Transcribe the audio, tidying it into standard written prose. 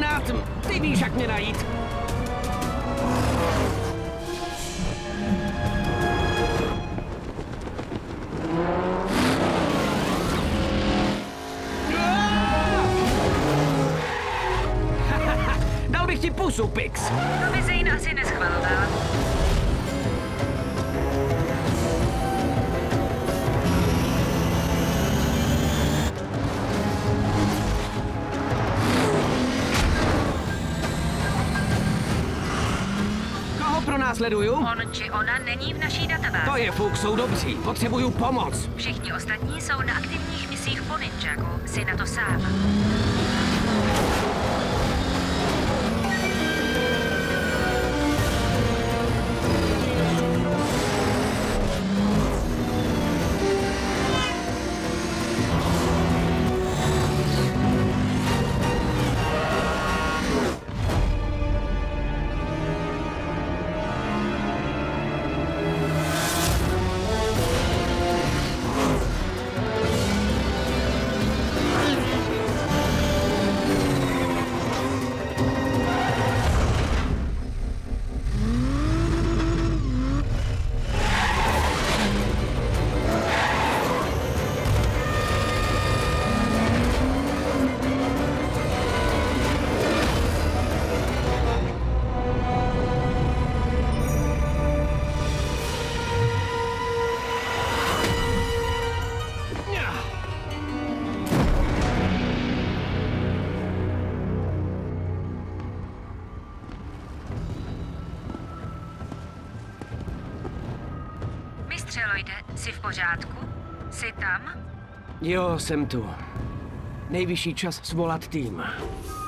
Rád, ty víš, jak mě najít. Dal bych ti pusu, Pix. To by Zane asi neschvaloval. Koho pronásleduju? On či ona není v naší databázi. To je fuk, jsou dobří. Potřebuju pomoc. Všichni ostatní jsou na aktivních misích po Ninjagu. Jsi na to sám. Mistřeloide, jsi v pořádku? Jsi tam? Jo, jsem tu. Nejvyšší čas svolat tým.